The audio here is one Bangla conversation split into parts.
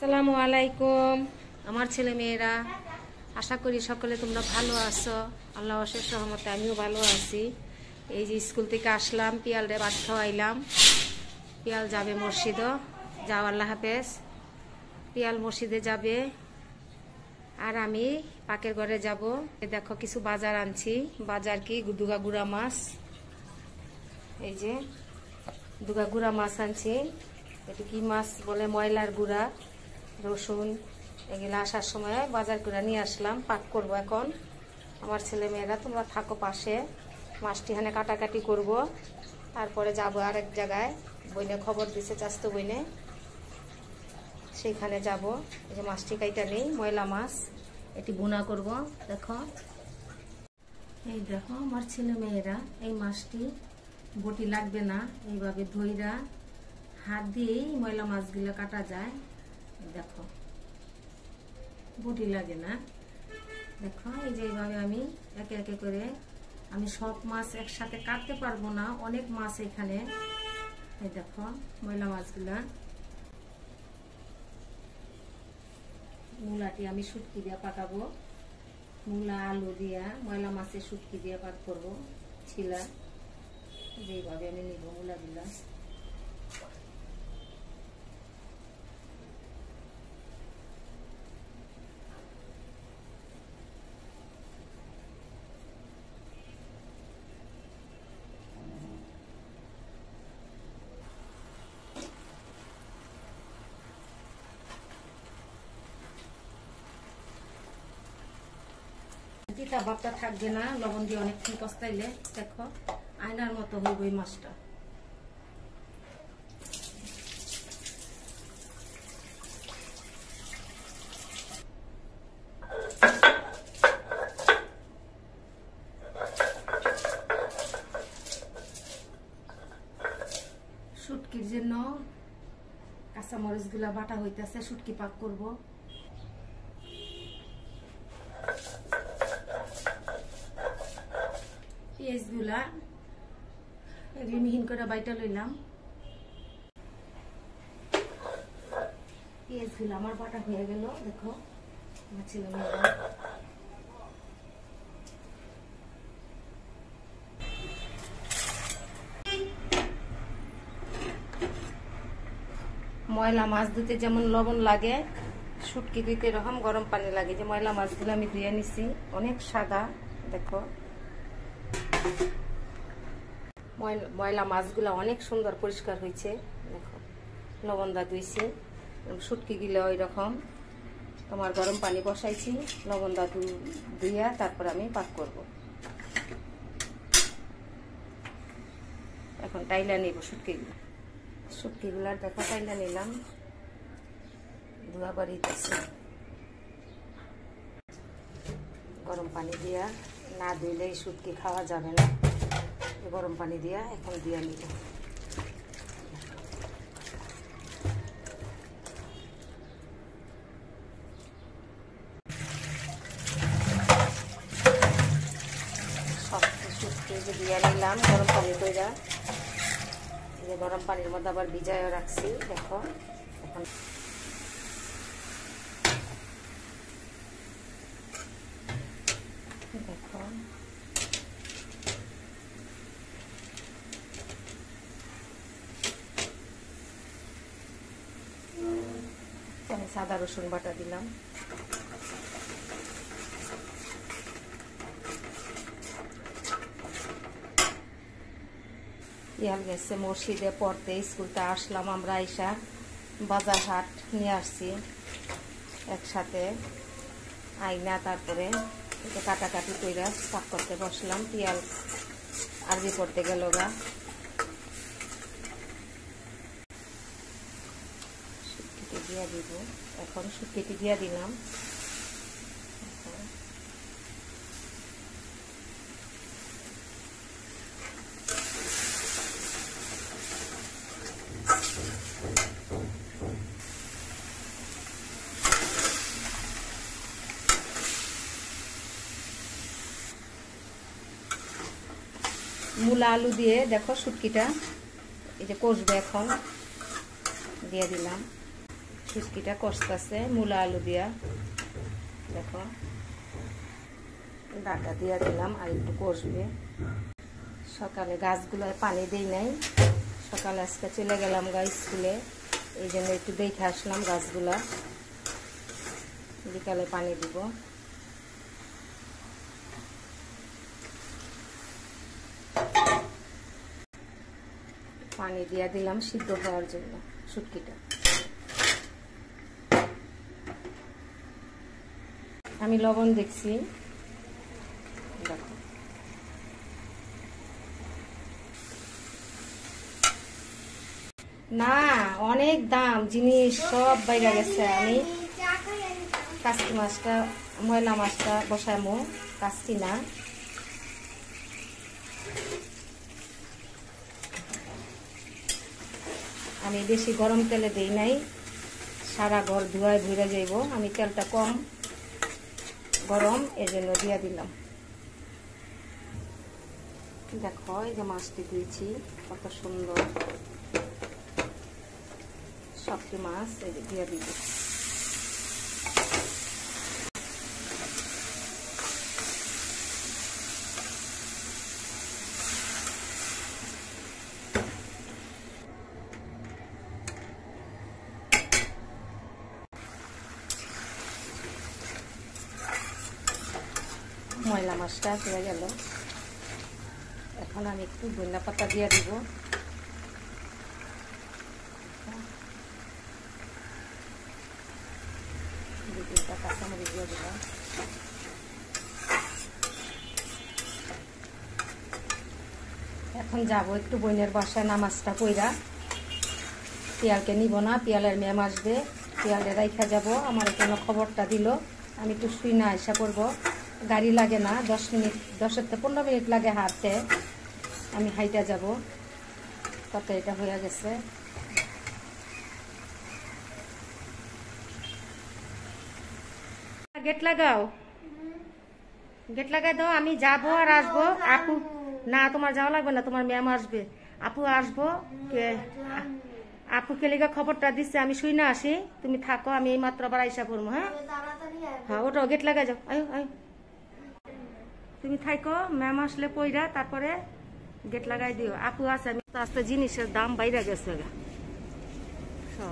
আসসালামু আলাইকুম আমার ছেলে মেয়েরা, আশা করি সকলে তোমরা ভালো আছো। আল্লাহ অশেষ রহমতে আমিও ভালো আছি। এই যে স্কুল থেকে আসলাম, পিয়ালরে ভাত খাওয়াইলাম। পিয়াল যাবে মসজিদও, যাও আল্লাহ হাফেজ। পিয়াল মসজিদে যাবে আর আমি পাকের ঘরে যাব। দেখো কিছু বাজার আনছি। বাজার কি, দুগা গুড়া মাছ, এই যে দুগা গুড়া মাছ আনছি। এটা কি মাছ বলে, ময়লার গুঁড়া, রসুন, এগুলো আসার সময় বাজার করে নিয়ে আসলাম। পাক করব এখন। আমার ছেলে মেয়েরা তোমরা থাকো পাশে, মাছটি এখানে কাটাকাটি করব, তারপরে যাব আরেক জায়গায়। বইনে খবর দিছে, চাস্তো বইনে, সেইখানে যাব। এই যে মাছটি কাইটা নেই, ময়লা মাছ, এটি বোনা করব। দেখো, এই দেখো আমার ছেলে মেয়েরা, এই মাছটি বটি লাগবে না, এইভাবে ধইরা হাত দিয়েই ময়লা মাছগুলো কাটা যায়। দেখো, বটি লাগে না। দেখো, এই যে এইভাবে আমি একে একে করে, আমি সব মাছ একসাথে কাটতে পারবো না, অনেক মাছ এখানে। এই দেখো ময়লা মাছগুলা। মূলাটি আমি শুটকি দিয়ে পাকাবো। মূলা আলু দিয়া ময়লা মাছের শুটকি দিয়ে পাক করবো। ছিলা যেইভাবে আমি নিব মূলাগুলা। তিতা ভাবটা থাকবে না, লবণ দিয়ে অনেকক্ষণ কষাইলে। দেখো আয়নার মতো হইব এই মাছটা। শুটকির জন্য কাঁচামরিচ গুলা বাটা হইতেছে, শুটকি পাক করব। পেঁয়াজ গুলা মিহিন করে বাইটা লইলাম। পেঁয়াজ গুলা আমার বাটা হয়ে গেল। দেখো আমার ছেলে মেয়েরা, ময়লা মাছ ধুতে যেমন লবণ লাগে, শুটকি ধুতে এরকম গরম পানি লাগে। যে ময়লা মাছগুলো আমি ধুয়ে নিছি, অনেক সাদা। দেখো ময়লা মাছগুলো অনেক সুন্দর পরিষ্কার হয়েছে। দেখো লবণ দা ধুইছি। শুটকি গুলো ওই রকম তোমার গরম পানি বসাইছি, লবণ দা ধুইয়া তারপর আমি পাক করব। এখন টাইলা নিব শুটকিগুলো। শুটকিগুলার দেখো টাইলা নিলাম, ধোয়া বাড়িতেছে। গরম পানি দিয়া, না ধুইলে শুটকি খাওয়া যাবে না। গরম পানি দিয়া এখন দিয়া নিব। সব শুটকি যে দিয়া নিলাম গরম পানি কইরা। এই গরম পানির মধ্যে আবার ভিজায় রাখছি। দেখো এখন দেখো আমি সাদা রসুন বাটা দিলাম। ইয়াল গেছে মসজিদে পড়তে, স্কুলতে আসলাম আমরা। আইসা বাজার হাট নিয়ে আসছি একসাথে আইনা, তারপরে কাটাকাটি কইরা পাক করতে বসলাম। পিয়াল আরবি পড়তে গেল গা। শুটকিটি দিয়া দিব এখন। শুটকিটি দিয়া দিলাম। মূলা আলু দিয়ে দেখো শুটকিটা এই যে কষবে, এখন দিয়ে দিলাম। শুটকিটা কষতেছে মূলা আলু দিয়া। দেখো ডাটা দিয়া দিলাম, আর একটু কষবে। সকালে গাছগুলোয় পানি দেই নাই, সকালে আজকে চলে গেলাম স্কুলে, এই জন্য একটু দেখে আসলাম গাছগুলা, বিকালে পানি দিব। পানি দিয়া দিলাম সিদ্ধ হওয়ার জন্য শুটকিটা। আমি লবণ দেখছি, দেখো না অনেক দাম জিনিস সব বাইরে গেছে। আমি কাস্তি মাছটা ময়লা মাছটা বসামো, কাস্তি না। আমি বেশি গরম তেলে দেই নাই, সারা ঘর ধোয়ায় ভরে যাইব। আমি তেলটা কম গরম এজন্য দিয়া দিলাম। দেখো এই যে মাছটি দিয়েছি, কত সুন্দর সবটি মাছ এই যে দিয়ে দিব। ময়লা মাছটা হয়ে গেল, এখন আমি একটু ধনিয়া পাতা দিয়ে দিব। দুটা কাঁচামরিচ দিয়ে দিলাম। এখন যাবো একটু বোনের বাসায় নামাজটা কইরা। পিয়ালকে নিব না, পিয়ালের ম্যাম আসবে, পিয়ালে রাইখা যাব। আমার কোনো খবরটা দিল, আমি একটু শুই না আশা করবো। গাড়ি লাগে না, 10 মিনিট 10 থেকে 15 মিনিট লাগে হাঁটতে, আমি হাইটা যাব। কত এটা হয়ে গেছে। গেট লাগাও, গেট লাগাই দাও। আমি যাবো আর আসবো। আপু না, তোমার যাওয়া লাগবে না, তোমার ম্যাম আসবে। আপু আসবো, আপু কেলিকা খবরটা দিচ্ছে, আমি শুই না আসি। তুমি থাকো, আমি এই মাত্র আবার আইসা পড়বো। হ্যাঁ হ্যাঁ, ওটা গেট লাগাই যাও। আয়ো আয়ো, তুমি থাকো, ম্যাম আসলে পইরা তারপরে গেট লাগাই দিও। আপু আছে। আমি তো আস্তে জিনিসের দাম বাইরে গেছে সব।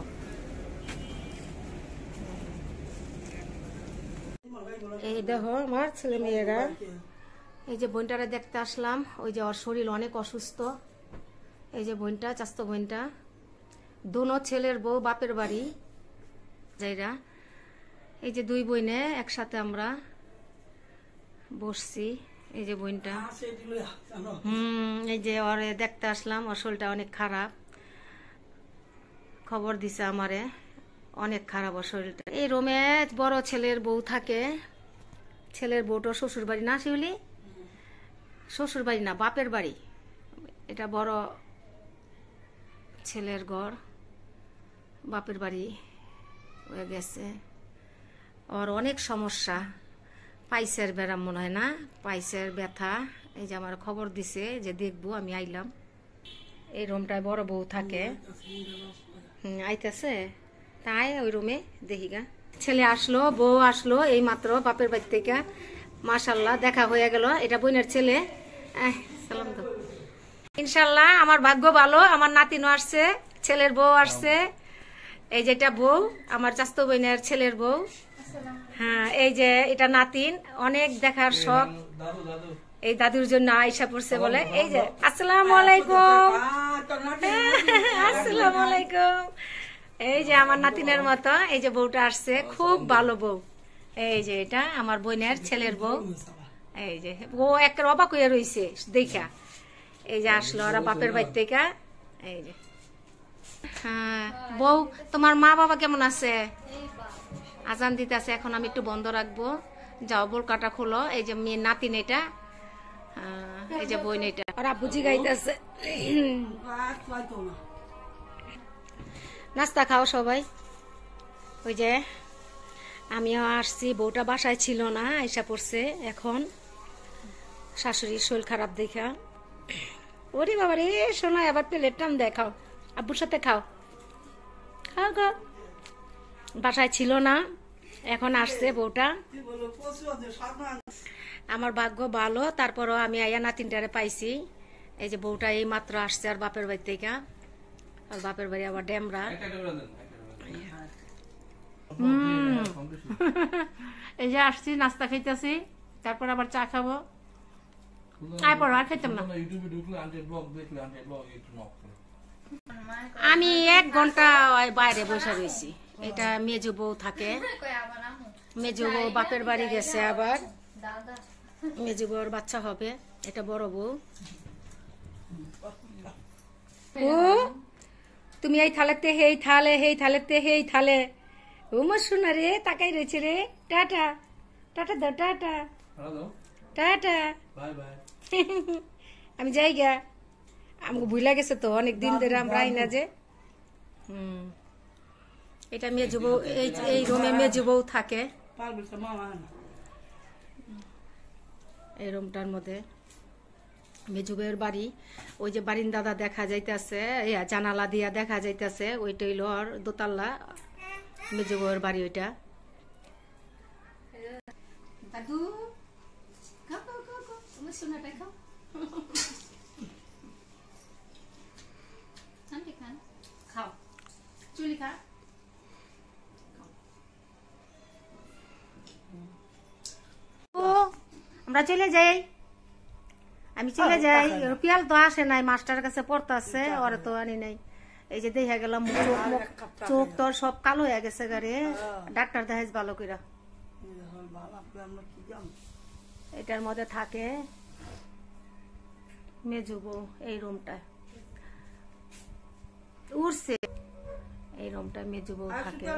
এই দেখো আমার ছেলে মেয়েরা, এই যে বোনটারে দেখতে আসলাম। ওই যে ওর শরীর অনেক অসুস্থ। এই যে বোনটা, চাস্তো বোনটা, দোনো ছেলের বউ বাপের বাড়ি যাইরা। এই যে দুই বোনে একসাথে আমরা বসছি। এই যে বোনটা, এই যে ওরে দেখতে আসলাম। ওর শরীরটা অনেক খারাপ, খবর দিছে আমারে, অনেক খারাপ ওর শরীরটা। এই রুমে বড় ছেলের বউ থাকে। ছেলের বউটা শ্বশুর বাড়ি না, শিউলি শ্বশুর বাড়ি না, বাপের বাড়ি। এটা বড় ছেলের ঘর, বাপের বাড়ি হয়ে গেছে। ওর অনেক সমস্যা, পাইসের ব্যারাম মনে হয় না, পাইসের ব্যথা। এই যে আমার খবর দিছে যে দেখবো, আমি আইলাম। এই রুমটায় বড় বউ থাকে। আইতেছে তাই ওই রুমে দেখি গা। ছেলে আসলো, বউ আসলো এই মাত্র বাপের বাড়ি থেকে। মাশাল্লাহ দেখা হয়ে গেল। এটা বোনের ছেলে। সালাম তো। ইনশাল্লাহ আমার ভাগ্য ভালো, আমার নাতিনও আসছে, ছেলের বউ আসছে। এই যে এটা বউ, আমার চাস্তো বোনের ছেলের বউ। হ্যাঁ, এই যে এটা নাতিন, অনেক দেখার শখ। এই দাদুর জন্য আয়সা পড়ছে বলে। এই যে আসসালামু আলাইকুম, আসসালামু আলাইকুম। এই যে আমার নাতিনের মতো এই যে বউটা আসছে, খুব ভালো বউ। এই যে এটা আমার বোনের ছেলের বউ। এই যে ও এক অবাক হয়ে রয়েছে দেখা। এই যে আসলো ওরা বাপের বাড়ি থেকে। এই যে হ্যাঁ বউ, তোমার মা বাবা কেমন আছে? আজান দিতে আছে, এখন আমি একটু বন্ধ রাখবো। যাও বোরকাটা খোলো। এই যে মেয়ে নাতিন এটা, এই যে বোন এটা। আর আব্বুজি গাইতেছে। নাস্তা খাও সবাই। ওই যে আমিও আসছি, বউটা বাসায় ছিল না, আইসা পড়ছে এখন। শাশুড়ির শরীর খারাপ দেখা। ওরে বাবা রে, শোনা আবার প্লেট টান দেখাও, আব্বুর সাথে খাও, খাও খাও। বাসায় ছিল না, এখন আসছে বউটা। আমার ভাগ্য ভালো, তারপরও আমি আয়া নাতিনটারে পাইছি। এই যে বউটা এই মাত্র আসছে আর বাপের বাড়ি থেকে, আর বাপের বাড়ি আবার ডেমরা। এই যে আসছি, নাস্তা খাইতেছি, তারপর আবার চা খাবো। তারপর আর খাইতাম না। আমি 1 ঘন্টা বাইরে বসে রয়েছি। এটা মেজু বউ থাকে, মেজু বউ বাপের বাড়ি গেছে, আবার মেজু বউর বাচ্চা হবে। এটা বড় বউ। ও তুমি এই থালেতে হেই থালে, হেই থালেতে হেই থালে। ও মা শোনা রে, তাকাই রয়েছে রে। টাটা টাটা দাও, টাটা টাটা। আমি যাই গা, আমাকে ভুলা গেছে তো অনেকদিন ধরে আমরা আই না যে। এটা মেজু বউ, এই রুমে মেজু বউ থাকে। এই রুমটার মধ্যে মেজু বউয়ের বাড়ি। ওই যে বারিন্দাদা দেখা যাইতেছে, জানালা দিয়া দেখা যাইতেছে, ওইটাই লর দোতলা মেজু বউয়ের বাড়ি ওইটা। দাদু খাও খাও খাও খাও, আমার সোনাটা খাও। খাও চুলি খা। ও আমরা চলে যাই, আমি চলে যাই। পিয়াল তো আসে নাই, মাস্টার কাছে পড়তে আছে, ওরা তো আনি নাই। এই যে দেখা গেলাম চোখ তোর সব কালো হয়ে গেছে গাড়ি। ডাক্তার দেখাইছ ভালো কইরা। এটার মধ্যে থাকে মেজু বউ। এই রুমটা উড়ছে, এই রুমটা মেজু বউ থাকে।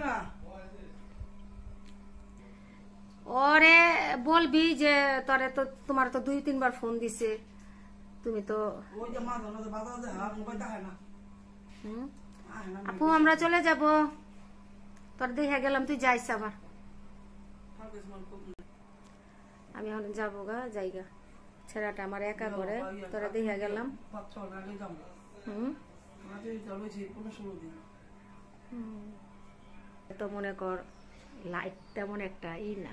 ওরে বলবি যে তোরে তো, তোমার তো 2-3 বার ফোন দিছে, তুমি তো। আপু আমরা চলে যাব, তোর দেখে গেলাম তুই যাইস আবার। আমি এখন যাবো গা, যাইগা। ছেলেটা আমার একা করে, তোরা দেখে গেলাম। তো মনে কর লাইট তেমন একটা না।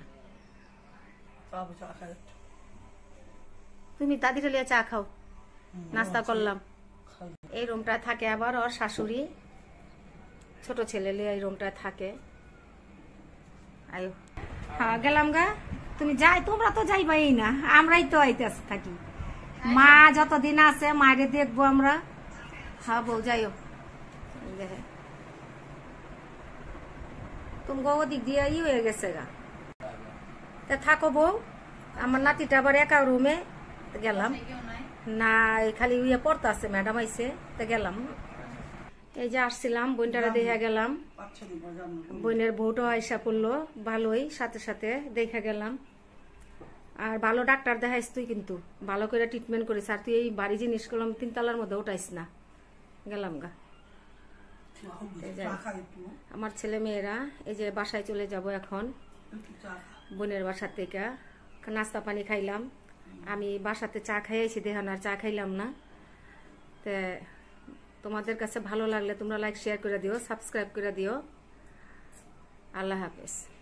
তুমি দাদিটা লিয়ে চা খাও, নাস্তা করলাম। এই রুমটা থাকে আবার ওর শাশুড়ি, ছোট ছেলে লিয়ে এই রুমটা থাকে। আয়ো হ্যাঁ গেলাম গা। তুমি যাই, তোমরা তো যাইবাই না, আমরাই তো আইতে থাকি। মা যতদিন আছে মায়ের দেখবো আমরা। হ্যাঁ বউ যাইও, দেখে তুমি ওদিক দিয়ে হয়ে গেছে গা। তা থাকো বউ, আমার নাতিটা আবার একা রুমে গেলাম না, খালি পড়তে আছে, ম্যাডাম আইসে তা গেলাম। এই যে আসছিলাম, বোনটারে দেখে গেলাম। বোনের বউটা আইসা পড়লো ভালোই, সাথে সাথে দেখে গেলাম। আর ভালো ডাক্তার দেখাইস তুই, কিন্তু ভালো করে ট্রিটমেন্ট করিস। আর তুই এই বাড়ি জিনিস করলাম 3 তলার মধ্যে উঠাইস না। গেলাম গা। আমার ছেলে মেয়েরা এই যে বাসায় চলে যাব এখন, বোনের বাসার থেকে। নাস্তা পানি খাইলাম, আমি বাসাতে চা খাইছি, দেখান আর চা খাইলাম না। তে তোমাদের কাছে ভালো লাগলে তোমরা লাইক শেয়ার করে দিও, সাবস্ক্রাইব করে দিও। আল্লাহ হাফেজ।